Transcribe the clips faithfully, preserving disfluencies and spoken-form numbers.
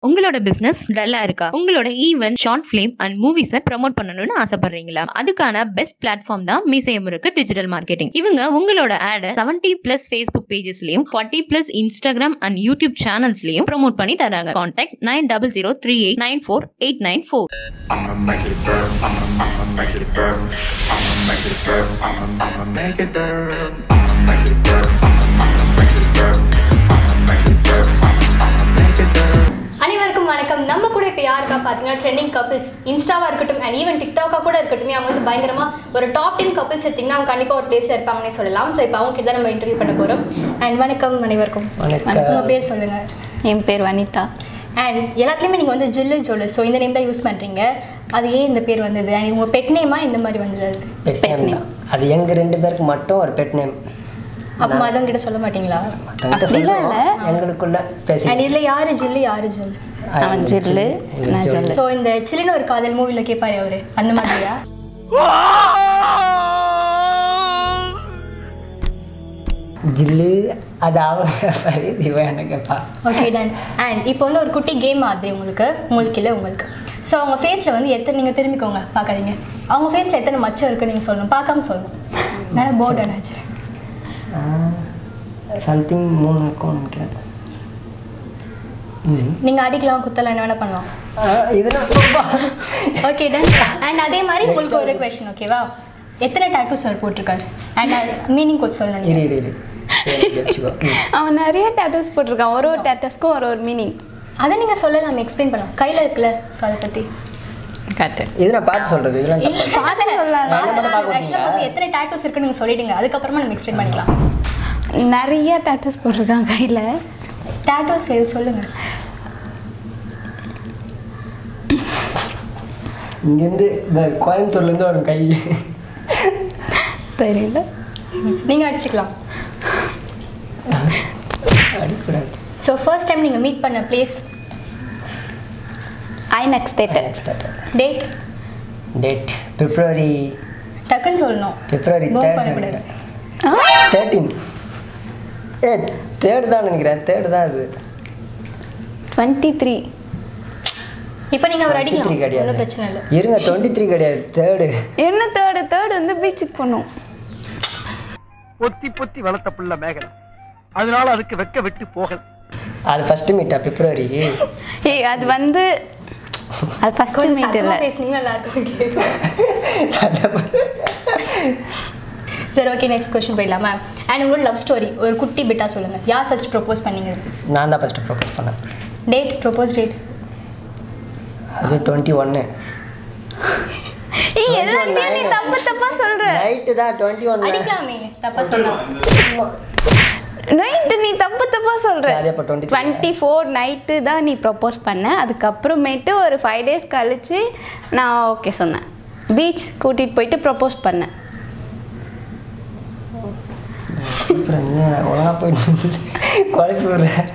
உங்களோட பிசினஸ் டல்லா இருக்கா? உங்களோட ஈவென்ட், ஷார்ட் ஃபிலிம் அண்ட் மூவிஸை ப்ரோமோட் பண்ணணும்னு ஆசைப்படுறீங்களா? அதுக்கான பெஸ்ட் பிளாட்ஃபார்ம் தான் மீசையமுருக்கு டிஜிட்டல் மார்க்கெட்டிங். இவங்க உங்களோட ஆடை செவன்டி பிளஸ் ஃபேஸ்புக் பேஜஸ்லயும் forty plus Instagram and YouTube சேனல்ஸ்லயும் ப்ரோமோட் பண்ணி தராங்க. Contact nine double zero three eight nine four eight nine four. அனைவருக்கும் வணக்கம். நம்ம கூட இப்போ யாருக்கா பார்த்தீங்கன்னா ட்ரெண்டிங் கப்பிள்ஸ் இன்ஸ்டாவாக இருக்கட்டும் அண்ட் ஈவன் டிக்டாக்காக கூட இருக்கட்டும், அவங்க வந்து பயங்கரமாக ஒரு டாப் டென் கப்பிள்ஸ் எடுத்திங்கன்னா அவங்க கண்டிப்பாக ஒரு பிளேஸில் இருப்பாங்கன்னே சொல்லலாம். ஸோ இப்போ அவங்க கிட்ட தான் நம்ம இன்டர்வியூ பண்ண போகிறோம். அண்ட் வணக்கம் அனைவருக்கும். உங்கள் பேர் சொல்லுங்கள். என் பேர் வனிதா. அண்ட் எல்லாத்துலேயுமே நீங்கள் வந்து ஜில்லு ஜொல்லு, ஸோ இந்த நேம் தான் யூஸ் பண்ணுறீங்க. அது ஏன் இந்த பேர் வந்தது? அண்ட் உங்கள் பெட் நேமா இந்த மாதிரி வந்தது? அது பெட் நேம். அது எங்கள் ரெண்டு பேருக்கு மட்டும் ஒரு பெட் நேம். அப்போ மதம் கிட்ட சொல்ல மாட்டீங்களா? எங்களுக்குள்ள பேசி. அண்ட் இதில் யாரு ஜில்லு யாரு ஜொல்லு? அவன் ஜில்லு, நான் ஜொல்லு. ஸோ இந்த சில்லுன்னு ஒரு காதல் மூவியில் கேட்பாரு அவரு, அந்த மாதிரியா? ஜில்லு அது அவங்க இவன் என்ன கேட்பா. Okay done. அண்ட் இப்போ வந்து ஒரு குட்டி கேம் மாதிரி உங்களுக்கு உங்களுக்கு இல்லை உங்களுக்கு. ஸோ அவங்க ஃபேஸில் வந்து எத்தனை, நீங்கள் திரும்பிக்கோங்க பார்க்காதீங்க, அவங்க ஃபேஸில் எத்தனை மச்சம் இருக்குன்னு நீங்கள் சொல்லணும், பார்க்காம சொல்லணும். நல்லா போர்டு அடிச்சிரு. சம்திங் மூணு இருக்கும் நினைக்கிறேன். நீங்கள் அடிக்கலாம், குத்தலாம், என்ன வேணால் பண்ணலாம். இதெல்லாம் ஓகே டன். அண்ட் அதே மாதிரி உங்களுக்கு ஒரு கொஸ்டின், ஓகேவா? எத்தனை டாட்டூஸ் அவர் போட்டிருக்காரு? அண்ட் மீனிங் கொஞ்சம் சொல்லணும். இரு இரு இரு அவன் நிறைய டேட்டூஸ் போட்டிருக்கான். ஒரு ஒரு டேட்டூஸ்க்கும் ஒரு ஒரு மீனிங். அதை நீங்கள் சொல்லலாம், எக்ஸ்பிளைன் பண்ணலாம். கையில் இருக்குல்ல, ஸோ அதை பற்றி கரெக்ட். இது நான் பார்த்து சொல்கிறது. இதெல்லாம் ஆக்சுவலாக எத்தனை டாட்டூஸ் இருக்குன்னு நீங்கள் சொல்லிடுங்க, அதுக்கப்புறமா நம்ம எக்ஸ்பிளைன் பண்ணிக்கலாம். நிறைய டேட்டூஸ் போட்டிருக்கான் கையில். டாட்டூஸ் எது சொல்லுங்கள். இங்கேருந்து கோயம்புத்தூர்லேருந்து ஒரு கை தெரியல. நீங்கள் அடிச்சுக்கலாம். அடிக்கூடாது. ஸோ ஃபர்ஸ்ட் டைம் நீங்கள் மீட் பண்ண place? INOX theatre. Date? Date February. டக்குன்னு சொல்லணும். February third thirteen. ஏ தேர்டு தான் நினைக்கிறேன். தேர்டு தான் அது. Twenty three. இப்போ நீங்கள் அவர் அடிக்கலாம், ஒன்றும் பிரச்சனை இல்லை. இருங்க, டுவெண்ட்டி த்ரீ கிடையாது, தேர்டு. என்ன தேர்டு? தேர்டு வந்து பீச்சுக்கு போனோம். பொத்தி பொத்தி வளர்த்த பிள்ளை மேகலை, அதனால அதுக்கு வெக்க விட்டு போகல. அது ஃபர்ஸ்ட் மீட்டா பிப்ரவரி? ஏய் அது வந்து அது ஃபர்ஸ்ட் மீட் இல்ல. பேசுனீங்க நல்லா இருக்கு. சரி ஓகே, நெக்ஸ்ட் क्वेश्चन போயிடலாமா? அண்ட் உங்களோட லவ் ஸ்டோரி ஒரு குட்டி பிட்டா சொல்லுங்க. யார் ஃபர்ஸ்ட் ப்ரோபோஸ் பண்ணீங்க? நான் தான் ஃபர்ஸ்ட் ப்ரோபோஸ் பண்ணேன். Date, propose date? அது டுவெண்ட்டி ஒன். ஏய் எல்லாம் நீ தப்பு தப்பா சொல்ற. நைட் தான் டுவெண்ட்டி ஒன். அடிக்கலாமே, தப்பா சொன்னா. நைட் நீ தப்பு தப்பா சொல்ற. அதே அப்ப டுவெண்ட்டி ஃபோர் நைட் தான் நீ ப்ரோபோஸ் பண்ண. அதுக்கு அப்புறமேட்டு ஒரு ஃபைவ் டேஸ் கழிச்சு நான் ஓகே சொன்னேன். பீச் கூட்டிட்டு போயிட்டு ப்ரோபோஸ் பண்ணேன். ஒழுங்கா போயிட்டு குழப்பி விடுறேன்.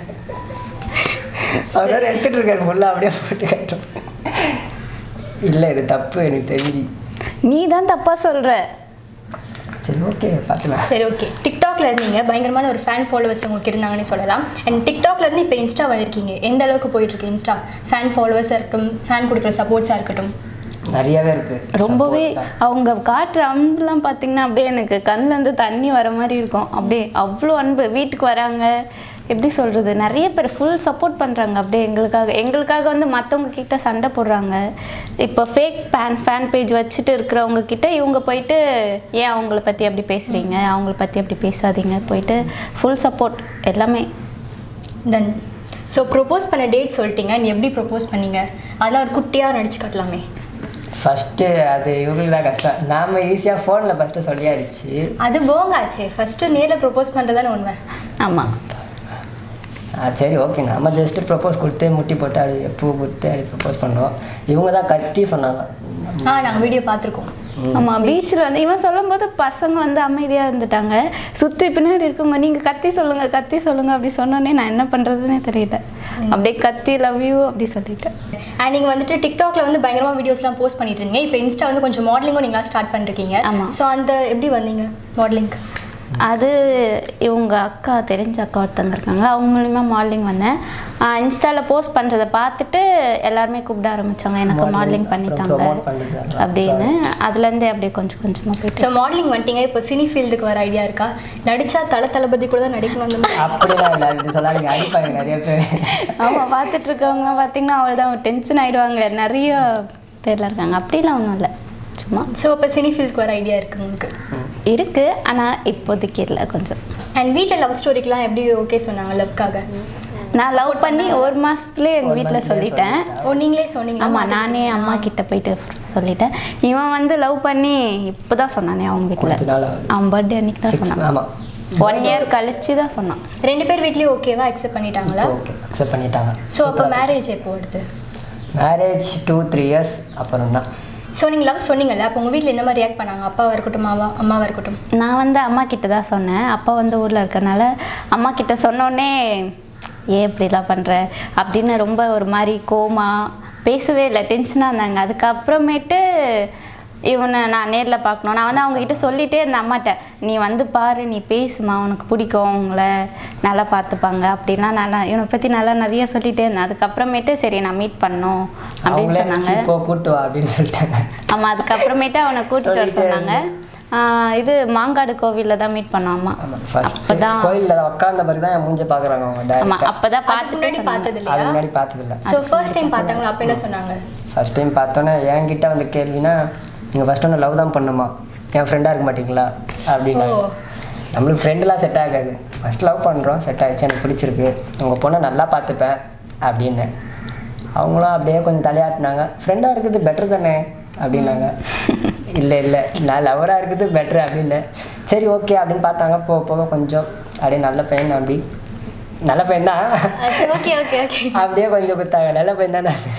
அவர் எடுத்துட்டு இருக்காரு ஃபுல்லாக அப்படியே போட்டு கட்டும். இல்லை இது தப்பு எனக்கு தெரிஞ்சு. நீ தான் தப்பா சொல்ற. சரி ஓகே பார்த்துக்கலாம். சரி ஓகே. டிக்டாக்ல இருந்தீங்க, பயங்கரமான ஒரு ஃபேன் ஃபாலோவர்ஸ் உங்களுக்கு இருந்தாங்கன்னு சொல்லலாம். அண்ட் டிக்டாக்ல இருந்து இப்போ இன்ஸ்டா வந்திருக்கீங்க. எந்த அளவுக்கு போயிட்டு இருக்கு இன்ஸ்டா? ஃபேன் ஃபாலோவர்ஸாக இருக்கட்டும், ஃபேன் கொடுக்குற சப்போர்ட்ஸாக இருக்கட்டும், நிறையவே இருக்கு. ரொம்பவே அவங்க காட்டுற அன்புலாம் பார்த்தீங்கன்னா அப்படியே எனக்கு கண்ணிலேருந்து தண்ணி வர மாதிரி இருக்கும். அப்படியே அவ்வளோ அன்பு. வீட்டுக்கு வராங்க, எப்படி சொல்கிறது, நிறைய பேர் ஃபுல் சப்போர்ட் பண்ணுறாங்க. அப்படியே எங்களுக்காக எங்களுக்காக வந்து மற்றவங்க கிட்ட சண்டை போடுறாங்க. இப்போ ஃபேக் ஃபேன் ஃபேன் பேஜ் வச்சுட்டு இருக்கிறவங்க கிட்ட இவங்க போயிட்டு ஏன் அவங்கள பற்றி அப்படி பேசுகிறீங்க, அவங்கள பற்றி அப்படி பேசாதீங்க, போயிட்டு ஃபுல் சப்போர்ட் எல்லாமே. தென் ஸோ ப்ரொப்போஸ் பண்ண டேட் சொல்லிட்டீங்க, நீ எப்படி ப்ரொப்போஸ் பண்ணீங்க? அதெல்லாம் ஒரு குட்டியாக நடிச்சு காட்டலாமே. ஃபஸ்ட்டு அது இவங்களுக்கு தான் கஷ்டம். நாம் ஈஸியாக ஃபோனில் ஃபஸ்ட்டு சொல்லியாடிச்சு. அது போங்காச்சே. ஃபஸ்ட்டு நேரில் ப்ரொப்போஸ் பண்ணுறதானே உண்மை. ஆமாம். ஆ சரி ஓகே, நம்ம ஜஸ்ட்டு ப்ரொப்போஸ் கொடுத்து முட்டி போட்டு அப்படி பூ கொடுத்து அப்படி ப்ரொப்போஸ் பண்ணுவோம். இவங்க தான் கத்தி சொன்னாங்க. ஆ நாங்கள் வீடியோ பார்த்துருக்கோம். ஆமாம், பீச்சில் வந்து இவன் சொல்லும் போது பசங்க வந்து அமைதியாக இருந்துட்டாங்க. சுற்றி பின்னாடி இருக்கவங்க நீங்கள் கத்தி சொல்லுங்க கத்தி சொல்லுங்க அப்படி சொன்னோன்னே நான் என்ன பண்ணுறதுன்னே தெரியல. அப்படியே கத்தி லவ் யூ அப்படி சொல்லிட்டேன். அண்ட் நீங்கள் வந்துட்டு டிக்டாக்ல வந்து பயங்கரமாக வீடியோஸ்லாம் போஸ்ட் பண்ணிட்டு இருந்தீங்க. இப்போ இன்ஸ்டா வந்து கொஞ்சம் மாடலிங்கும் நீங்களாம் ஸ்டார்ட் பண்ணிருக்கீங்க. ஸோ அந்த எப்படி வந்தீங்க மாடலிங்? அது இவங்க அக்கா தெரிஞ்ச அக்கா ஒருத்தங்க இருக்காங்க, அவங்க மூலிமா மாடலிங் வந்தேன். இன்ஸ்டாவில் போஸ்ட் பண்ணுறதை பார்த்துட்டு எல்லாருமே கூப்பிட ஆரம்பித்தாங்க, எனக்கு மாடலிங் பண்ணித்தாங்க அப்படின்னு. அதுலேருந்தே அப்படியே கொஞ்சம் கொஞ்சமாக போயிட்டு. ஸோ மாடலிங் வந்துட்டீங்க, இப்போ சினி ஃபீல்டுக்கு வர ஐடியா இருக்கா? நடித்தா தலை தளபதி கூட தான் நடிக்கணும் அந்த மாதிரி? ஆமாம், பார்த்துட்டு இருக்கவங்க பார்த்தீங்கன்னா அவ்வளோதான் டென்ஷன் ஆகிடுவாங்க, நிறைய பேரில் இருக்காங்க. அப்படிலாம் ஒன்றும் இல்லை, சும்மா. ஸோ இப்போ சினி ஃபீல்டுக்கு வர ஐடியா இருக்குது உங்களுக்கு? இருக்குது, ஆனால் இப்போதைக்கு இல்லை கொஞ்சம். அண்ட் வீட்டில் லவ் ஸ்டோரிக்கெலாம் எப்படி ஓகே சொன்னாங்க லவ்க்காக? நான் லவ் பண்ணி ஒரு மாதத்துலேயே எங்கள் வீட்டில் சொல்லிட்டேன். ஓ, நீங்களே சொன்னீங்க? ஆமாம், நானே அம்மா கிட்ட போயிட்டு சொல்லிட்டேன். இவன் வந்து லவ் பண்ணி இப்போ தான் சொன்னானே அவங்க வீட்டில், அவன் பர்த்டே அன்னைக்கு தான் சொன்னான். ஒன் இயர் கழிச்சு தான் சொன்னான். ரெண்டு பேர் வீட்லேயும் ஓகேவா அக்செப்ட் பண்ணிட்டாங்களா? ஓகே, அக்செப்ட் பண்ணிட்டாங்க. ஸோ அப்போ மேரேஜ் எப்போ வருது? மேரேஜ் டூ த்ரீ இயர்ஸ் அப்புறம் தான். ஸோ நீங்கள் லவ் சொன்னீங்கல்ல, அப்போ உங்கள் வீட்டில் என்ன மாதிரி ரியாக்ட் பண்ணாங்க? அப்பாவாக இருக்கட்டும், அம்மாவா அம்மாவாக இருக்கட்டும்? நான் வந்து அம்மா கிட்ட தான் சொன்னேன். அப்பா வந்து ஊரில் இருக்கறனால அம்மா கிட்ட சொன்னோடனே ஏன் இப்படிலாம் பண்ணுற அப்படின்னு ரொம்ப ஒரு மாதிரி கோமா பேசவே இல்லை, டென்ஷனாக இருந்தாங்க. அதுக்கப்புறமேட்டு இவனை நான் நேரில் பார்க்கணும், நான் வந்து அவங்கக்கிட்ட சொல்லிகிட்டே இருந்தேன் அம்மாட்ட, நீ வந்து பாரு, நீ பேசுமா, உனக்கு பிடிக்கும், உங்களை நல்லா பார்த்துப்பாங்க அப்படின்னா நல்லா இவனை பற்றி நல்லா நிறைய சொல்லிகிட்டே இருந்தேன். அதுக்கப்புறமேட்டு சரி நான் மீட் பண்ணோம் அப்படின்னு சொன்னாங்க. கூட்டு வா அப்படின்னு சொல்லிட்டாங்க. ஆமாம், அதுக்கப்புறமேட்டு அவனை கூட்டிட்டு வர சொன்னாங்க. இது மாங்காடு கோவிலில் தான் மீட் பண்ணோம். அம்மா அப்போதான் கோயிலில் உட்கார்ந்த பிறகு தான் மூஞ்ச பார்க்குறாங்க அவங்க. ஆமாம், அப்போ தான் பார்த்துட்டு பார்த்தது இல்லையா? அது முன்னாடி பார்த்ததில்ல. ஸோ ஃபர்ஸ்ட் டைம் பார்த்தாங்களா? அப்போ என்ன சொன்னாங்க? ஃபர்ஸ்ட் டைம் பார்த்தோன்னே என்கிட்ட வந்து கேள்வினா, நீங்கள் ஃபஸ்ட் ஒன்று லவ் தான் பண்ணுமா, என் ஃப்ரெண்டாக இருக்க மாட்டிங்களா அப்படின்னா. நம்மளுக்கு ஃப்ரெண்டெலாம் செட் ஆகாது, ஃபஸ்ட் லவ் பண்ணுறோம், செட் ஆகிடுச்சு, எனக்கு பிடிச்சிருக்கு, உங்கள் பொண்ணை நல்லா பார்த்துப்பேன் அப்படின்னு. அவங்களும் அப்படியே கொஞ்சம் தலையாட்டினாங்க, ஃப்ரெண்டாக இருக்கிறது பெட்டர் தானே அப்படின்னாங்க. இல்லை இல்லை நான் லவராக இருக்கிறது பெட்ரு அப்படின்னு. சரி ஓகே அப்படின்னு பார்த்தாங்க. போக போக கொஞ்சம் அப்படியே நல்ல பையன், அப்படி நல்ல பையன் தான், ஓகே ஓகே ஓகே அப்படியே கொஞ்சம் கொடுத்தாங்க, நல்ல பையன் தான் நான்.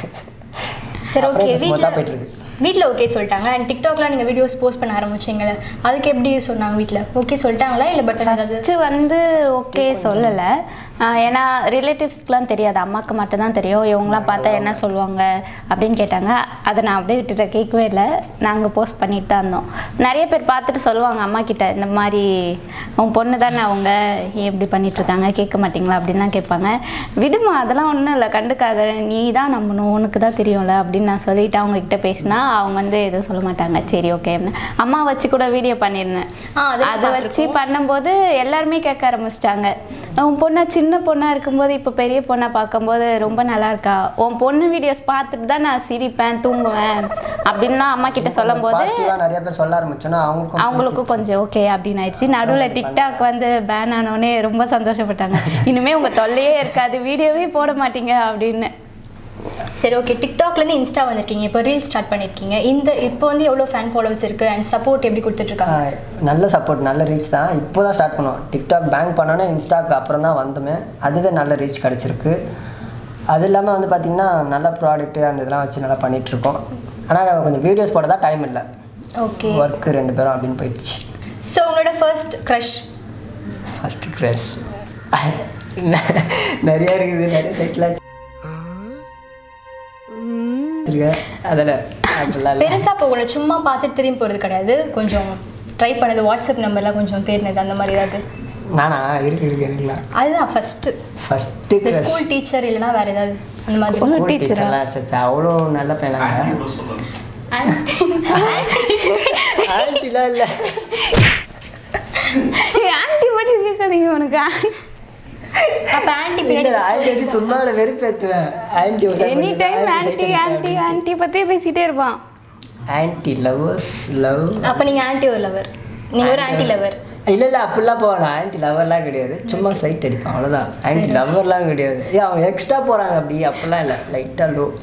சரி ஓகே, வீட்டில் போயிட்டு இருக்கு. வீட்டில் ஓகே சொல்லிட்டாங்க. அண்ட் டிக்டாக்லாம் நீங்கள் வீடியோஸ் போஸ்ட் பண்ண ஆரம்பிச்சிங்களே, அதுக்கு எப்படி சொன்னாங்க வீட்டில்? ஓகே சொல்லிட்டாங்களா இல்லை? பட் ஃபஸ்ட்டு வந்து ஓகே சொல்லலை, ஏன்னா ரிலேட்டிவ்ஸ்க்குலாம் தெரியாது, அம்மாவுக்கு மட்டும்தான் தெரியும். இவங்களாம் பார்த்தா என்ன சொல்லுவாங்க அப்படின்னு கேட்டாங்க. அதை நான் அப்படியே விட்டுட்டேன், கேட்கவே இல்லை. நாங்கள் போஸ்ட் பண்ணிட்டு தான் இருந்தோம். நிறைய பேர் பார்த்துட்டு சொல்லுவாங்க அம்மா கிட்ட, இந்த மாதிரி உன் பொண்ணு தானே அவங்க, ஏன் இப்படி பண்ணிகிட்ருக்காங்க, கேட்க மாட்டிங்களா அப்படின்லாம் கேட்பாங்க. விடுமா, அதெல்லாம் ஒன்றும் இல்லை, கண்டுக்காத, நீ தான் நம்பணும், உனக்கு தான் தெரியும்ல அப்படின்னு நான் சொல்லிவிட்டு அவங்கக்கிட்ட பேசினா அவங்க வந்து எதுவும் சொல்ல மாட்டாங்க. சரி ஓகே, அம்மா வச்சு கூட வீடியோ பண்ணியிருந்தேன். அதை வச்சு பண்ணும்போது எல்லாருமே கேட்க ஆரம்பிச்சிட்டாங்க, உன் பொண்ணை சின்ன பொண்ணாக இருக்கும்போது இப்போ பெரிய பொண்ணாக பார்க்கும்போது ரொம்ப நல்லா இருக்கா, உன் பொண்ணு வீடியோஸ் பார்த்துட்டு தான் நான் சிரிப்பேன் தூங்குவேன் அப்படின்லாம் அம்மா கிட்ட சொல்லும் போது நிறைய பேர் சொல்ல ஆரம்பிச்சோன்னா அவங்களுக்கும் கொஞ்சம் ஓகே அப்படின்னு ஆயிடுச்சு. நடுவில் டிக்டாக் வந்து பேன் ஆனோடனே ரொம்ப சந்தோஷப்பட்டாங்க, இனிமேல் உங்கள் தொல்லையே இருக்காது, வீடியோவே போட மாட்டீங்க அப்படின்னு. சரி ஓகே, டிக்டாக்லேருந்து இன்ஸ்டா வந்திருக்கீங்க, இப்போ ரீல் ஸ்டார்ட் பண்ணியிருக்கீங்க. இந்த இப்போ வந்து எவ்வளோ ஃபேன் ஃபாலோவர்ஸ் இருக்குது அண்ட் சப்போர்ட் எப்படி கொடுத்துட்ருக்காங்க? நல்ல சப்போர்ட், நல்ல ரீச் தான். இப்போ தான் ஸ்டார்ட் பண்ணுவோம், டிக்டாக் பேங்க் பண்ணோன்னே இன்ஸ்டாக்கு அப்புறம் தான் வந்துமே, அதுவே நல்ல ரீச் கிடச்சிருக்கு. அது இல்லாமல் வந்து பார்த்திங்கன்னா நல்ல ப்ராடக்ட்டு அந்த இதெல்லாம் வச்சு நல்லா பண்ணிகிட்ருக்கோம். ஆனால் கொஞ்சம் வீடியோஸ் போட தான் டைம் இல்லை, ஓகே, ஒர்க்கு ரெண்டு பேரும் அப்படின்னு போயிடுச்சு. ஸோ உங்களோட ஃபர்ஸ்ட் க்ரஷ்? ஃபர்ஸ்ட் க்ரஷ் நிறையா இருக்குது, நிறைய செட்டில் பெருசாக போகல, சும்மா பார்த்துட்டு திரும்பி போகிறது கிடையாது, கொஞ்சம் ட்ரை பண்ணது, வாட்ஸ்அப் நம்பர்லாம் கொஞ்சம் தேர்னது அந்த மாதிரி ஏதாவது? நானா இருக்கு இருக்கு இருக்குலாம். அதுதான் ஃபர்ஸ்ட் ஃபர்ஸ்ட் ஸ்கூல் டீச்சர் இல்லைனா வேற ஏதாவது அந்த மாதிரி? ஸ்கூல் டீச்சர்லாம் சச்சா அவ்வளோ நல்ல பையனாங்க. ஆன்ட்டிலாம் இல்லை, ஆன்ட்டி மட்டும் கேட்காதீங்க, உனக்கு அப்ப ஆன்ட்டி பின்னாடி ஆன்ட்டி சும்மா வெறுப்பேத்துவேன். Aunty any time aunty aunty aunty பத்தியே பேசிட்டே இருப்பான். Aunty lovers love. அப்ப நீங்க ஆன்ட்டி ஒரு லவர், நீங்க ஒரு ஆன்ட்டி லவர்? இல்லை இல்லை அப்படிலாம் போகலாம், ஆன்ட்டி லவர்லாம் கிடையாது, சும்மா சைட் அடிப்பான் அவ்வளோதான். ஆன்ட்டி லவர்லாம் கிடையாது, ஏன் அவங்க எக்ஸ்ட்ரா போகிறாங்க அப்படி அப்படிலாம் இல்லை, லைட்டாக லோ.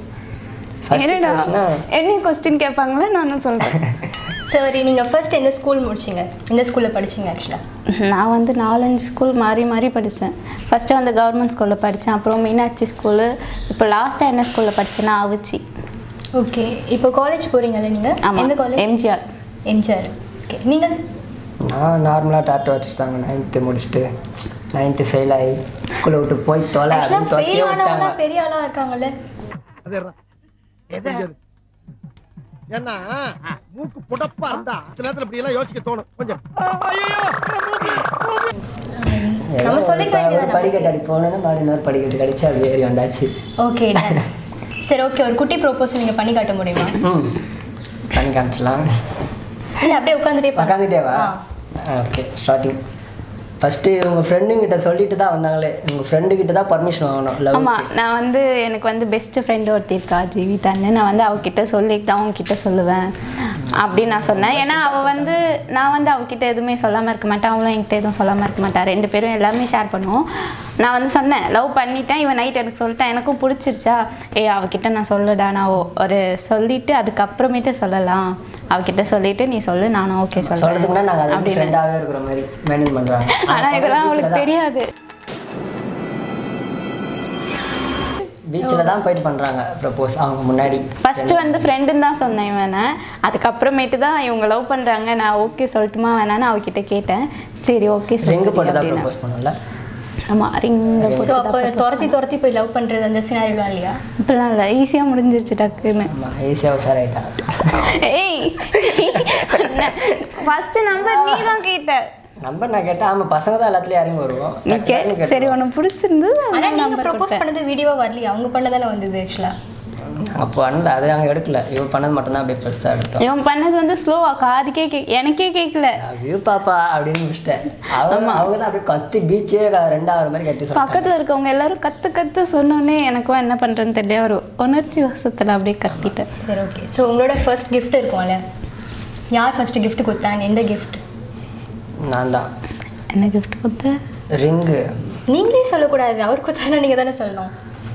என்ன கொஸ்டின் கேட்பாங்களா நான் சொல்கிறேன். சரி, நீங்கள் ஃபர்ஸ்ட் எந்த ஸ்கூல் முடிச்சிங்க, எந்த ஸ்கூலில் படிச்சிங்க? ஆக்சுவலாக நான் வந்து நாலஞ்சு ஸ்கூல் மாறி மாறி படித்தேன். ஃபஸ்ட்டு வந்து கவர்மெண்ட் ஸ்கூலில் படித்தேன், அப்புறம் மீனாட்சி ஸ்கூலு, இப்போ லாஸ்ட்டாக என்ன ஸ்கூலில் படித்தேன்னா அவிச்சி. ஓகே, இப்போ காலேஜ் போகிறீங்கல்ல நீங்கள்? எந்த காலேஜ்? எம்ஜிஆர். எம்ஜிஆர். ஓகே, நீங்கள்? நான் நார்மலாக டாட்டோ அடிச்சிட்டாங்க, நைன்த்து முடிச்சுட்டு நைன்த்து ஃபெயில் ஆகி ஸ்கூலை விட்டு போய் தொலை ஃபெயில் ஆனவங்க பெரிய ஆளாக இருக்காங்கல்ல. ஏன்னா மூக்கு புடப்பா இருந்தா சில நேரத்துல இப்படி எல்லாம் யோசிக்க தோணும் கொஞ்சம். நம்ம சொல்லிக்க வேண்டியது படிக்கட்டு அடி போனேன்னா பாடி இன்னொரு படிக்கட்டு கடிச்சு அப்படி ஏறி வந்தாச்சு. ஓகே சரி ஓகே. ஒரு குட்டி ப்ரோபோசல் நீங்க பண்ணி காட்ட முடியுமா? ம் பண்ணி காமிச்சலாம். இல்லை அப்படியே உட்காந்துட்டே உட்காந்துட்டேவா? ஓகே ஸ்டார்டிங் ஃபஸ்ட்டு உங்கள் ஃப்ரெண்டுங்கிட்ட சொல்லிட்டு தான் வந்தாங்களே. உங்கள் ஃப்ரெண்டுக்கிட்ட தான் பர்மிஷன் வாங்கணும். ஆமாம், நான் வந்து எனக்கு வந்து பெஸ்ட்டு ஃப்ரெண்டு ஒருத்தி இருக்கா ஜீவிதான்னு. நான் வந்து அவகிட்ட சொல்லிட்டு அவங்கக்கிட்ட சொல்லுவேன் அப்படின்னு நான் சொன்னேன். ஏன்னா அவள் வந்து நான் வந்து அவகிட்ட எதுவுமே சொல்லாமல் இருக்க மாட்டேன், அவளும் என்கிட்ட எதுவும் சொல்லாமல் இருக்க மாட்டேன். ரெண்டு பேரும் எல்லாமே ஷேர் பண்ணுவோம். நான் வந்து சொன்னேன் லவ் பண்ணிட்டேன், இவன் நைட் எனக்கு சொல்லிட்டேன், எனக்கும் பிடிச்சிருச்சா, ஏ அவகிட்ட நான் சொல்லடா, நான் ஒரு சொல்லிவிட்டு அதுக்கப்புறமேட்டு சொல்லலாம், அவகிட்ட சொல்லிட்டு நீ சொல்லு, நானும் ஓகே சொல்றேன் அப்படின்னு. ஆனா இதெல்லாம் அவளுக்கு தெரியாது. பீச்சில் தான் போயிட்டு பண்ணுறாங்க ப்ரப்போஸ் அவங்க முன்னாடி. ஃபஸ்ட்டு வந்து ஃப்ரெண்டுன்னு தான் சொன்னேன் இவனை. அதுக்கப்புறமேட்டு தான் இவங்க லவ் பண்ணுறாங்க, நான் ஓகே சொல்லட்டுமா வேணான்னு அவகிட்ட கேட்டேன். சரி ஓகே ரிங்கு போட்டு தான் ப்ரப்போஸ் பண்ணல. ஆமாம் ரிங்கு ஸோ அப்போ துரத்தி துரத்தி போய் லவ் பண்ணுறது அந்த சினாரியோலாம் இல்லையா? இப்போலாம் இல்லை, ஈஸியாக முடிஞ்சிருச்சு டக்குன்னு. ஈஸியாக உஷார் ஆகிட்டா. ஏய் ஃபஸ்ட்டு நம்பர் நீ தான் கேட்ட. நம்பர் நான் கேட்டேன். ஆமாம் பசங்க தான் எல்லாத்துலேயும் இறங்கி வருவோம். சரி உனக்கு பிடிச்சிருந்தது. ஆனால் நீங்கள் ப்ரப்போஸ் பண்ணது வீடியோவாக வரலையா? அவங்க பண்ண தானே வந்தது ஆக்சுவலாக. அப்போ பண்ணல, அதை நாங்கள் எடுக்கல. இவன் பண்ணது மட்டும்தான் அப்படியே பெருசாக எடுத்தோம். இவன் பண்ணது வந்து ஸ்லோவா காதுக்கே கே எனக்கே கேட்கல. வியூ பாப்பா அப்படின்னு முடிச்சிட்டேன். அவங்க அவங்க தான் அப்படியே கத்தி பீச்சே ரெண்டாவது மாதிரி கத்தி சொன்னாங்க. பக்கத்தில் இருக்கவங்க எல்லாரும் கற்று கற்று சொன்னோன்னே எனக்கும் என்ன பண்ணுறதுன்னு தெரியல, ஒரு உணர்ச்சி வசத்தில் அப்படியே கத்திட்டேன். சரி ஓகே. ஸோ உங்களோட ஃபர்ஸ்ட் கிஃப்ட் இருக்கும்ல, யார் ஃபர்ஸ்ட் கிஃப்ட் கொடுத்தாங்க? எந்த கிஃப்ட்? நான் தான். என்ன கிஃப்ட் கொடுத்த? ரிங்கு. நீங்களே சொல்லக்கூடாது, அவர் கொடுத்தானா நீங்கள் தானே சொல்லணும்.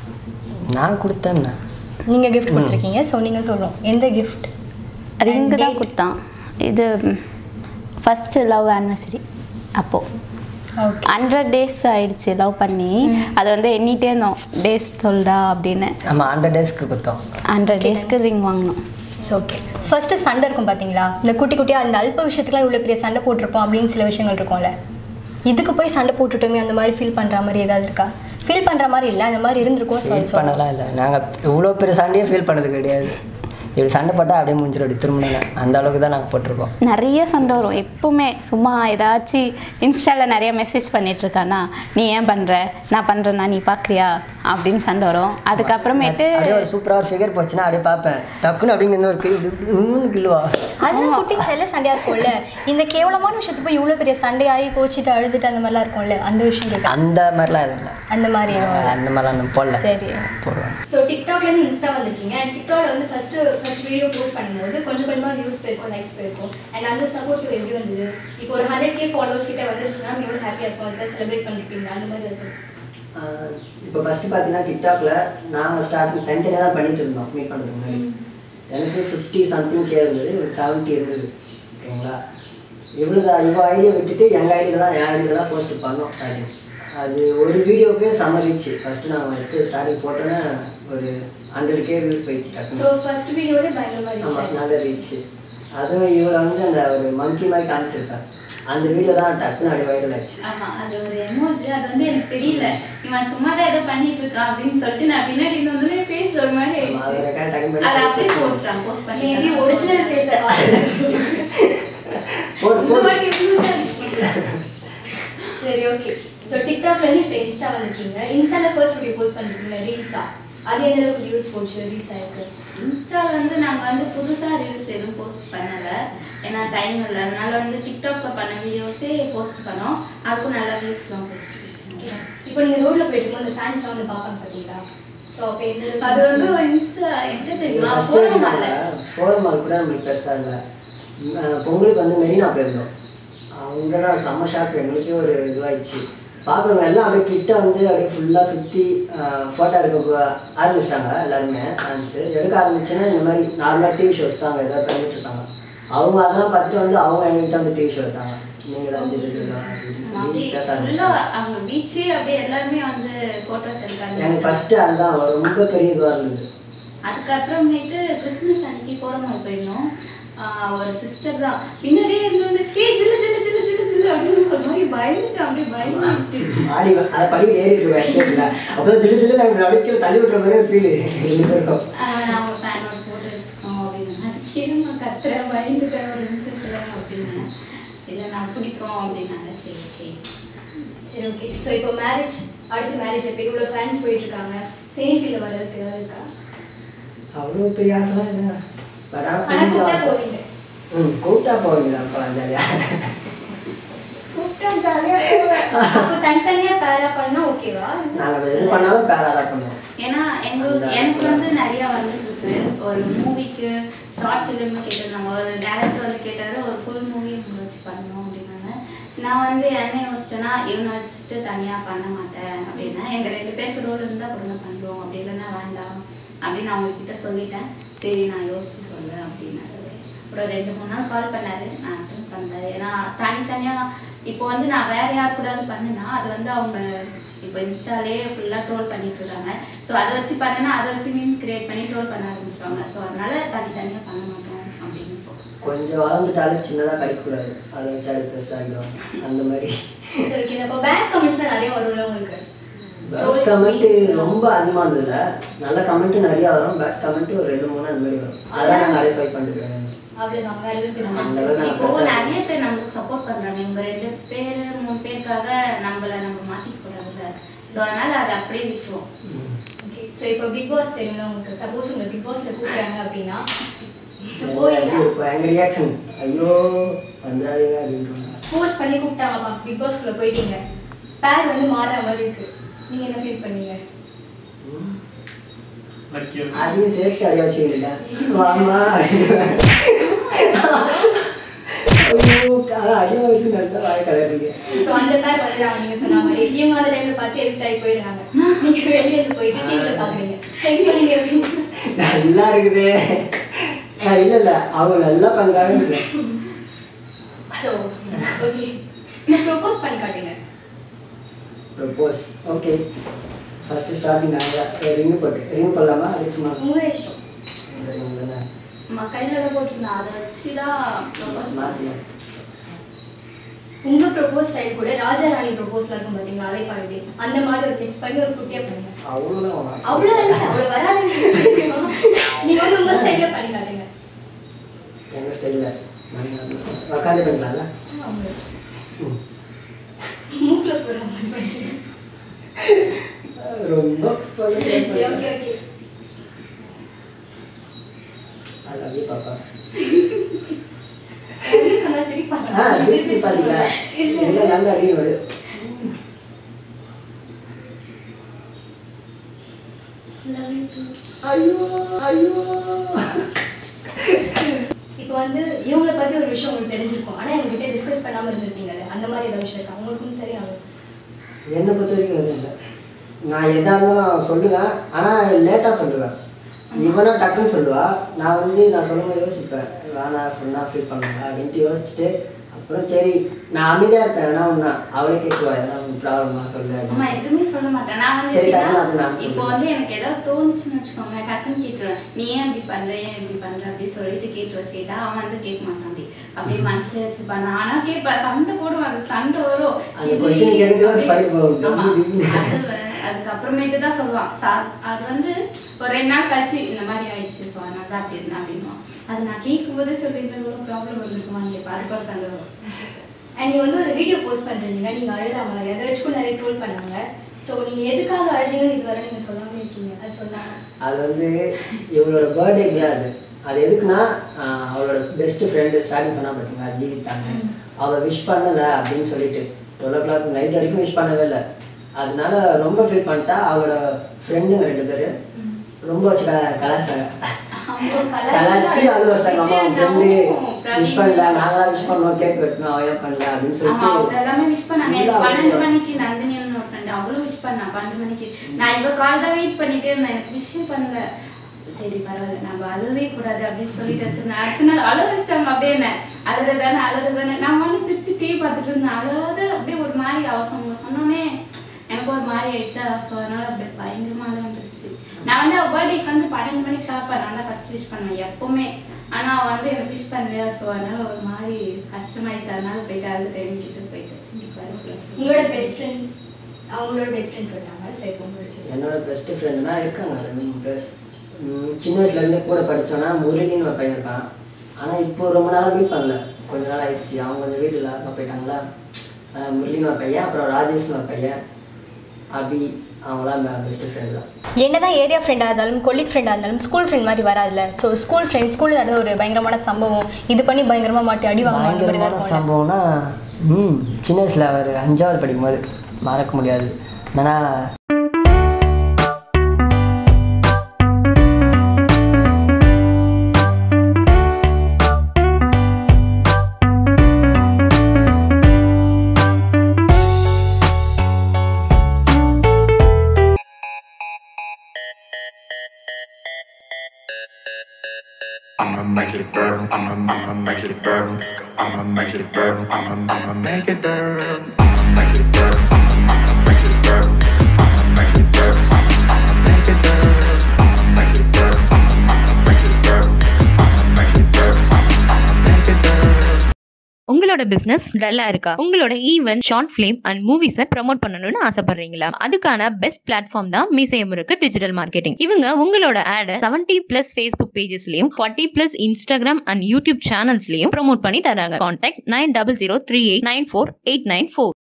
நான் கொடுத்தேன். நீங்கள் கிஃப்ட் கொடுத்துருக்கீங்க, ஸோ நீங்கள் சொல்லணும் எந்த கிஃப்ட். ரிங்கு தான் கொடுத்தான். இது ஃபஸ்ட்டு லவ் ஆனிவர்சரி அப்போது ஓகே ஹண்ட்ரட் டேஸ் ஆயிடுச்சு லவ் பண்ணி. அதை வந்து எண்ணிட்டே இருந்தோம் டேஸ் சொல்டா அப்படின்னு. ஆமாம் ஹண்ட்ரட் டேஸ்க்கு கொடுத்தோம். ஹண்ட்ரட் டேஸ்க்கு ரிங் வாங்கினோம். ஓகே. ஃபர்ஸ்ட்டு சண்டை இருக்கும் பார்த்தீங்களா, இந்த குட்டி குட்டியாக அந்த அல்ப விஷயத்துக்குலாம் இவ்வளோ பெரிய சண்டை போட்டிருப்போம் அப்படின்னு சில விஷயங்கள் இருக்கும்ல, இதுக்கு போய் சண்டை போட்டுட்டோமே அந்த மாதிரி ஃபீல் பண்ணுற மாதிரி ஏதாவது இருக்கா? ஃபீல் பண்ணுற மாதிரி இல்லை, அந்த மாதிரி இருந்திருக்கோம். ஃபீல் பண்ணலாம் இல்லை, நாங்கள் இவ்வளோ பெரிய சண்டையே ஃபீல் பண்ணது கிடையாது. இப்படி சண்டை போட்டால் அப்படியே முடிஞ்சிடும், அப்படி திரும்பினா அந்த அளவுக்கு தான் நாங்கள் போட்டிருக்கோம். நிறைய சண்டை வரும் எப்பவுமே. சும்மா ஏதாச்சும் இன்ஸ்டாவில் நிறைய மெசேஜ் பண்ணிட்டுருக்கானா, நீ ஏன் பண்ணுற, நான் பண்ணுறேன்னா நீ பார்க்குறியா அப்படின்னு சண்டை வரும். அதுக்கப்புறமேட்டு அப்படியே ஒரு சூப்பராக ஒரு ஃபிகர் போச்சுன்னா அப்படியே பார்ப்பேன், டக்குன்னு அப்படிங்க ஒரு கை இன்னும் கில்லுவா. அது குட்டி செல்ல சண்டையாக இருக்கும்ல, இந்த கேவலமான விஷயத்துக்கு போய் இவ்வளோ பெரிய சண்டையாகி கோச்சிட்டு அழுதுட்டு அந்த மாதிரிலாம் இருக்கும்ல, அந்த விஷயம் அந்த மாதிரிலாம் எதுவும் இல்லை. அந்த மாதிரி அந்த மாதிரிலாம் நம்ம போடல. சரி போடுவோம். ஸோ டிக்டாக்லேருந்து இன்ஸ்டா வந்திருக்கீங்க. அண்ட் டிக்டாக்ல வந்து ஃபஸ்ட்டு ஃபஸ்ட் வீடியோ போஸ்ட் பண்ணும்போது கொஞ்சம் கொஞ்சமாக வியூஸ் போயிருக்கும், லைக்ஸ் போயிருக்கும். அண்ட் அந்த சப்போர்ட் எப்படி வந்தது? இப்போ ஒரு ஹண்ட்ரட் கே ஃபாலோவர்ஸ் கிட்ட வந்துருச்சுன்னா எவ்வளோ ஹாப்பியாக இருக்கும், அதை செலிப்ரேட் பண்ணிருப்பீங்க, அந்த மாதிரி தான் சொல்லுங்கள். இப்போ ஃபஸ்ட்டு பார்த்தீங்கன்னா டிக்டாக்ல நாங்கள் ஸ்டார்டிங் தனித்தனியாக தான் பண்ணிட்டு இருந்தோம். மீட் பண்ணுறதுக்கு முன்னாடி எனக்கு ஃபிஃப்டி சம்திங் கே இருந்தது, ஒரு செவன்ட்டி இருந்தது. ஓகேங்களா, இவ்வளோ தான் இவ்வளோ ஐடியா விட்டுட்டு எங்கள் ஐடியா தான் என் ஐடியா தான் போஸ்ட் பண்ணோம் ஸ்டார்டிங். அது ஒரு வீடியோக்கே சம்மரிச்சு. ஃபஸ்ட்டு நாங்கள் எடுத்து ஸ்டார்டிங் போட்டோன்னே ஒரு ஹண்ட்ரட் கே வியூஸ் போயிடுச்சு. ஸோ ஃபர்ஸ்ட் வீடியோட பயங்கரமாக ரீச். ஆமாம் நல்ல ரீச். அதுவும் இவர் வந்து அந்த ஒரு மங்கி மாதிரி காமிச்சிருக்காரு, அந்த வீடியோ தான் டக்குன்னு அப்படி வைரல் ஆச்சு. ஆமாம், அது ஒரு எமோஜி. அது வந்து எனக்கு தெரியல, இவன் சும்மா தான் ஏதோ பண்ணிட்டு இருக்கான் அப்படின்னு சொல்லிட்டு நான் பின்னாடி இந்த வந்து ஃபேஸ் ஒரு மாதிரி ஆயிடுச்சு. அதை அப்படியே போட்டுட்டான், போஸ்ட் பண்ணி. ஒரிஜினல் ஃபேஸை சரி ஓகே. ஸோ டிக்டாக்லேருந்து இப்போ இன்ஸ்டா வந்துருக்கீங்க. இன்ஸ்டாவில் ஃபர்ஸ்ட் வீடியோ போஸ்ட் பண்ணிருக்கீங்க ரீல்ஸா, அது எந்த அளவுக்கு வியூஸ் போச்சு, ரீச் ஆயிருக்கு? இன்ஸ்டாவில் வந்து நாங்கள் வந்து புதுசாக ரீல்ஸ் எதுவும் போஸ்ட் பண்ணலை, ஏன்னா டைம் இல்லை. அதனால வந்து டிக்டாக்ல பண்ண வீடியோஸே போஸ்ட் பண்ணோம், அதுக்கும் நல்லா வியூஸ்லாம் போச்சு. இப்போ நீங்கள் ரோட்டில் போயிட்டு அந்த ஃபேன்ஸ்லாம் வந்து பார்ப்பாங்க பார்த்தீங்களா? ஸோ அப்போ எந்த அது வந்து இன்ஸ்டா என்ன தெரியுமா, ஃபோரம் மால் ஃபோரம் மால் கூட நம்மளுக்கு பெருசாக இல்லை. பொங்கலுக்கு வந்து மெரினா போயிருந்தோம், அவங்க தான் செம்ம ஷாக். எங்களுக்கே ஒரு இதுவாகிடுச்சு. பார்க்குறவங்க எல்லாம் அப்படியே கிட்ட வந்து அப்படியே ஃபுல்லாக சுற்றி ஃபோட்டோ எடுக்க ஆரம்பிச்சிட்டாங்க. எல்லாருமே ஃபேன்ஸு எடுக்க ஆரம்பிச்சுன்னா இந்த மாதிரி நார்மலாக டிவி ஷோஸ் தான் அவங்க எதாவது பண்ணிட்டு இருக்காங்க. அவங்க அதெல்லாம் பார்த்துட்டு வந்து அவங்க எங்ககிட்ட வந்து டிவி ஷோ எடுத்தாங்க. நீங்கள் தான் ஜில்லு ஜில்லு பேச அவங்க பீச்சு அப்படியே எல்லாருமே வந்து ஃபோட்டோஸ் எடுத்தாங்க. எனக்கு ஃபஸ்ட்டு அதுதான் ரொம்ப பெரிய இதுவாக இருந்தது. அதுக்கப்புறமேட்டு கிறிஸ்மஸ் அன்னைக்கு ஃபோரம் போயிருந்தோம். ஒரு சிஸ்டர் தான் பின்னாடியே இருந்து ஏ ஜில்லு ஜில்லு ஜில்லு ஜில்லு ஜில்லு அப்படின்னு சொல்ற மாதிரி பயந்துட்டு அப்படியே பயந்துச்சு. ஆடி அதை படிக்கிட்டு ஏறிட்டு இருக்கேன். அப்போ ஜில்லு ஜில்லு நான் அடிக்கல தள்ளி விட்டுற மாதிரி ஃபீல் இருக்கும். அவங்க ஃபேனோட ஃபோட்டோ எடுத்துக்கோம் அப்படின்னு பிடிக்கும் அப்படின்னாங்க. சரி ஓகே சரி ஓகே. ஸோ இப்போ மேரேஜ் அடுத்து மேரேஜ் இப்போ இவ்வளோ ஃபேன்ஸ் போயிட்டு இருக்காங்க, சினி ஃபீல்டில் வர்றதுக்கு ஏதாவது இருக்கா? அவ்வளோ பெரிய ஆசைலாம் இல்லைங்க. ஆனால் கூப்பிட்டா போவீங்க? ம் கூப்பிட்டா போவீங்களா? அப்போலாம் ஜாலியாக கூப்பிட்டா ஜாலியாக போவேன். அப்போ தனித்தனியாக பேரா பண்ணால் ஓகேவா? நாங்கள் எது பண்ணாலும் பேராக தான் பண்ணுவோம். ஏன்னா எங்களுக்கு எனக்கு வந்து நிறையா வந்துட்டு இருக்கு. ஒரு மூவிக்கு ஷார்ட் ஃபிலிம்னு கேட்டிருந்தாங்க, ஒரு டேரக்டர் வந்து கேட்டாரு ஒரு ஃபுல் மூவி இவங்க வச்சு பண்ணணும் அப்படின்னாங்க. நான் வந்து என்ன யோசிச்சேன்னா இவனை வச்சுட்டு தனியாக பண்ண மாட்டேன் அப்படின்னா, எங்கள் ரெண்டு பேருக்கு ரோல் இருந்தால் கூட பண்ணுறோம், அப்படி இல்லைன்னா வேண்டாம் அப்படின்னு அவங்கக்கிட்ட சொல்லிட்டேன். சரி நான் யோசிச்சு சொல்கிறேன் அப்படின்னாரு. அப்புறம் ரெண்டு மூணு நாள் கால் பண்ணாரு, நான் அட்டன் பண்ணேன். ஏன்னா தனித்தனியாக இப்போ வந்து நான் வேற யார் கூடாது பண்ணுனா அது வந்து அவங்க இப்போ இன்ஸ்டாலே ஃபுல்லாக ட்ரோல் பண்ணிட்டு இருக்காங்க. ஸோ அதை வச்சு பண்ணுனா அதை வச்சு மீம்ஸ் கிரியேட் பண்ணி ட்ரோல் பண்ண ஆரம்பிச்சிருவாங்க. ஸோ அதனால தனித்தனியாக பண்ண மாட்டோம் அப்படின்னு. கொஞ்சம் வளர்ந்துட்டாலும் சின்னதாக கிடைக்கக்கூடாது, அதை வச்சு அது பெருசாகிடும் அந்த மாதிரி. சரி ஓகே. அப்போ பேட் கமெண்ட்ஸ்லாம் நிறைய வரும்ல உங்களுக்கு? பேட் கமெண்ட்டு ரொம்ப அதிகமானது இல்லை, நல்ல கமெண்ட்டும் நிறையா வரும், பேட் கமெண்ட்டு ஒரு ரெண்டு மூணு அந்த மாதிரி வரும். அதெல்லாம் நான் நிறைய ஸ்வைப் பண்ணிருக்கேன். இப்போ நிறைய பேர் நம்மளுக்கு சப்போர்ட் பண்றாங்க. இவங்க ரெண்டு பேர் மூணு பேருக்காக நம்மள நம்ம மாத்திக்க கூடாதுல்ல. ஸோ அதனால அதை அப்படியே விட்டுருவோம். ஓகே. ஸோ இப்போ பிக் பாஸ் தெரியும்ல உங்களுக்கு, சப்போஸ் உங்களுக்கு பிக் பாஸ்ல கூப்பிடுறாங்க அப்படின்னா எங்க ரியாக்ஷன் ஐயோ வந்துடாதீங்க அப்படின்றாங்க. ஃபோர்ஸ் பண்ணி கூப்பிட்டாங்கப்பா, பிக் பாஸ்க்குள்ள போயிட்டீங்க, பேர் வந்து மாறுற மாதிரி இருக்கு, நீங்க என்ன ஃபீல் பண்ணீங்க? அதையும் சேர்த்து அடைய வச்சுக்கிட்டீங்க வாமா அடியை வச்சு நல்லா வாய கலருங்க. ஸோ அந்த பேர் வந்துடுறாங்க நீங்க சொன்ன மாதிரி, இவங்க அந்த டைம்ல பார்த்து எவிட் ஆகி போயிடுறாங்க, நீங்க வெளியே இருந்து போயிட்டு டிவியில் பார்க்குறீங்க, சரி பண்ணீங்க அப்படின்னு நல்லா இருக்குது. இல்லை இல்லை அவங்க நல்லா பண்ணுறாங்க. ஸோ ஓகே ப்ரொபோஸ் பண்ணி காட்டுங்க. Propose okay. ஃபர்ஸ்ட் ஸ்டார்டிங் நாங்கள் ரிங் போட்டு ரிங் போடலாமா? அது சும்மா உங்கள் இஷ்டம். நம்ம கையில் தான் போட்டிருந்தோம், அதை வச்சு தான் ப்ரொபோஸ் மாற்றலாம். உங்க ப்ரொபோஸ் ஸ்டைல் கூட ராஜா ராணி ப்ரொபோஸ்ல இருக்கும் பாத்தீங்களா, அலைப்பாயுதே, அந்த மாதிரி ஒரு ஃபிக்ஸ் பண்ணி ஒரு குட்டியா பண்ணுங்க. அவ்வளவுதான் அவ்வளவு இல்ல, அவ்வளவு வராது. நீங்க வந்து உங்க ஸ்டைல்ல பண்ணி காட்டுங்க. எங்க ஸ்டைல்ல உட்காந்து பண்ணலாம்ல? மூக்குல போற மாதிரி பண்ணுங்க. ரொம்ப okay okay. I love you பாப்பா. என்ன சொன்னா சிரிப்பாங்க? ஆ சிரிப்பு பாத்தீங்களா? இல்ல நல்ல அடி வரு. Love you too. ஐயோ ஐயோ. இப்போ வந்து இவங்களை பத்தி ஒரு விஷயம் உங்களுக்கு தெரிஞ்சிருக்கும், ஆனா இவங்க கிட்ட டிஸ்கஸ் பண்ணாம இருந்திருப்பீங்கல்ல, அந்த மாதிரி ஏதாவது விஷயம் இருக்கா உங்களுக்கும்? சரி ஆகும். என்னை பொறுத்த வரைக்கும் எதுவும் இல்லை, நான் எதாக இருந்தாலும் சொல்லுவேன், ஆனால் லேட்டாக சொல்லுவேன். இவனா டக்குன்னு சொல்லுவா, நான் வந்து நான் சொல்லும்போது யோசிப்பேன், வேணாம் சொன்னால் ஃபீல் பண்ணுவேன் அப்படின்ட்டு யோசிச்சுட்டு அப்புறம் சரி நான் அமைதியாக இருப்பேன். ஏன்னா ஒன்றா அவளே கேட்குவா, எதனா ப்ராப்ளமாக சொல்லு. அம்மா எதுவுமே சொல்ல மாட்டேன். நான் வந்து இப்போ வந்து எனக்கு ஏதாவது தோணுச்சுன்னு வச்சுக்கோங்க, நான் டக்குன்னு கேட்டுருவேன், நீ ஏன் இப்படி பண்ற ஏன் இப்படி பண்ற அப்படின்னு சொல்லிட்டு கேட்டுருவேன். ஸ்ட்ரெயிட்டா அவன் வந்து கேட்க மாட்டான், அப்படி அப்படியே மனசுல வச்சுப்பான். ஆனா கேட்பேன், சண்டை போடுவான், அது சண்டை வரும். அதுக்கப்புறமேட்டு தான் சொல்லுவான், அது வந்து ஒரு ரெண்டு நாள் கழிச்சு இந்த மாதிரி ஆயிடுச்சு, ஸோ அதனால தான் அப்படி இருந்தேன் அப்படின்வான். அது நான் கேட்கும் போதே சொல்லியிருந்தது கூட ப்ராப்ளம் வந்துருக்குமா, நீங்கள் அதுக்கப்புறம் சண்டை வரும். அண்ட் நீங்கள் வந்து ஒரு வீடியோ போஸ்ட் பண்ணுறீங்க, நீங்கள் அழுகிற மாதிரி, அதை வச்சு கூட நிறைய ட்ரோல் பண்ணாங்க. ஸோ நீங்கள் எதுக்காக அழுதிங்கன்னு இது வரை நீங்கள் சொல்லாமல் இருக்கீங்க, அது சொன்னாங்க. அது வந்து இவளோட பர்த்டே கிடையாது, அது எதுக்குன்னா அவளோட பெஸ்ட் ஃப்ரெண்டு ஸ்டார்டிங் சொன்னா பார்த்தீங்களா ஜீவித்தாங்க, அவளை விஷ் பண்ணலை அப்படின்னு சொல்லிட்டு டுவெல் ஓ கிளாக் நைட் வரைக்கும் விஷ் பண்ணவே இல்லை. அதனால ரொம்ப ஃபீல் பண்ணிட்டா. அவளோட ஃப்ரெண்டுங்க ரெண்டு பேர் ரொம்ப வச்சு கலாச்சிட்டாங்க, கலாச்சி அது வச்சிட்டாங்க. அம்மா ஃப்ரெண்டு விஷ் பண்ணல, நாங்களா விஷ் பண்ணோம், கேக் வெட்டணும், அவன் பண்ணல அப்படின்னு சொல்லிட்டு அவங்க எல்லாமே விஷ் பண்ணாங்க. எனக்கு பன்னெண்டு மணிக்கு நந்தினின்னு ஒரு ஃப்ரெண்டு அவளும் விஷ் பண்ணா பன்னெண்டு மணிக்கு. நான் இவ கால் தான் வெயிட் பண்ணிட்டே இருந்தேன், எனக்கு விஷயம் பண்ணல. சரி பரவாயில்ல, நம்ம அழுவே கூடாது அப்படின்னு சொல்லிட்டு வச்சிருந்தேன். அடுத்த நாள் அழுவ வச்சிட்டாங்க. அப்படியே என்ன அழுறதானே அழுறதானே நான் வந்து சிரிச்சு டிவி பார்த்துட்டு இருந்தேன். அழுவாது அப்படியே ஒரு மாதிரி அவங்க சொன்னோன்னே எனக்கு ஒரு மாதிரி ஆயிடுச்சா. ஸோ அதனால அப்படியே பயங்கரமாக இருந்துச்சு. நான் வந்து அவள் பர்த்டேக்கு வந்து பன்னெண்டு மணிக்கு ஷார்ப் பண்ணேன், தான் ஃபர்ஸ்ட் விஷ் பண்ணுவேன் எப்பவுமே. ஆனால் அவள் வந்து எனக்கு விஷ் பண்ணலையா, ஸோ அதனால ஒரு மாதிரி கஷ்டமாயிடுச்சு. அதனால போயிட்டு அழுது டைம் கிட்ட போயிட்டு உங்களோட பெஸ்ட் ஃப்ரெண்ட் அவங்களோட பெஸ்ட் ஃப்ரெண்ட் சொல்லிட்டாங்க. சரி உங்களுக்கு என்னோட பெஸ்ட் ஃப்ரெண்டுனா இருக்காங்க ரெண்டு மூணு பேர். சின்ன வயசுலேருந்து கூட படித்தோன்னா முரளின்னு ஒரு பையன் இருக்கான். ஆனால் இப்போ ரொம்ப நாளாக மீட் பண்ணல. கொஞ்ச நாள் ஆயிடுச்சு. அவங்க கொஞ்சம் வீடு இல்லாமல் போயிட்டாங்களா. முரளின்னு ஒரு பையன், அப்புறம் ராஜேஷ்னு ஒரு பையன், அபி, அவங்களாம் பெஸ்ட் ஃப்ரெண்ட் தான். என்னதான் ஏரியா ஃப்ரெண்டாக இருந்தாலும் கொலிக் ஃப்ரெண்டாக இருந்தாலும் ஸ்கூல் ஃப்ரெண்ட் மாதிரி வராதுல்ல. ஸோ ஸ்கூல் ஃப்ரெண்ட் ஸ்கூலில் நடந்த ஒரு பயங்கரமான சம்பவம் இது பண்ணி பயங்கரமாக மாட்டி அடி வாங்க. பயங்கரமான சம்பவம்னா ம் சின்ன வயசில் அவர் அஞ்சாவது படிக்கும்போது மறக்க முடியாது. ஏன்னா I'ma make it burn, I'ma, I'ma make it burn, I'ma make it burn, I'ma, I'ma make it burn, I'ma make it burn, I'ma, I'ma make it burn, I'ma make it burn, I'ma, I'ma make it burn, I'ma make it burn, I'ma, I'ma make it burn, I'ma make it burn, I'ma, I'ma make it burn. உங்களோட business டல்லா இருக்கா? உங்களோட event, short film and மூவிஸை promote பண்ணணும்னு ஆசைப்படுறீங்களா? அதுக்கான best platform தான் மீசையமுருக்கு digital marketing. இவங்க உங்களோட ஆடை செவன்டி பிளஸ் ஃபேஸ்புக் பேஜஸ்லயும் forty plus Instagram and YouTube சேனல்ஸ்லயும் ப்ரமோட் பண்ணி தராங்க. Contact nine double zero three eight nine four eight nine four.